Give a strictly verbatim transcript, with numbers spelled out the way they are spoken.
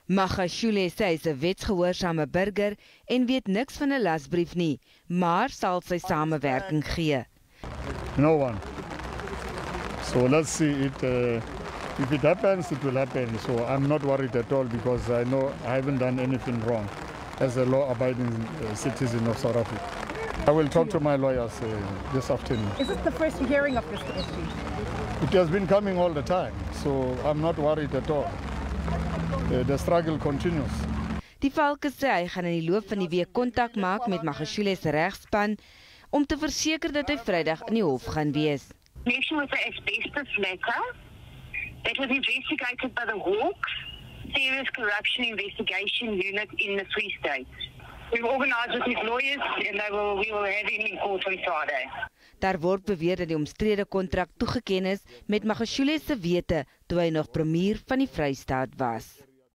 Magashule sê hy is 'n wetsgehoorsame burger en weet niks van 'n lasbrief nie, maar sal sy samewerking gee. No one. So let's see it. Uh, if it happens, it will happen. So I'm not worried at all because I know I haven't done anything wrong as a law-abiding uh, citizen of South Africa. I will talk to my lawyers uh, this afternoon. Is this the first hearing of this issue? It has been coming all the time, so I'm not worried at all. Uh, the struggle continues. Die Valke sê hy gaan in die loop van die week kontak maak met Magashule se regspan om te verseker dat hy Vrydag in die hof gaan wees. Connection with the asbestos letter that was investigated by the Hawks Serious Corruption Investigation Unit in the Free State. We've organised with his lawyers and they will, we will have him in court on Friday. Daar word beweer dat die omstrede kontrak toegeken is met Magashule se wete toe hy nog premier van die Vrystaat was.